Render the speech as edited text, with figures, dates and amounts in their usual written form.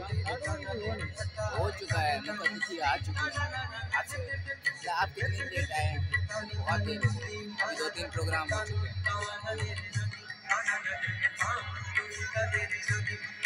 हो चुका है, मुख्य अतिथि आ चुके हैं। आपसे आप कितनी लेट आए हैं? बहुत देर से, अभी 2-3 प्रोग्राम हो चुके हैं।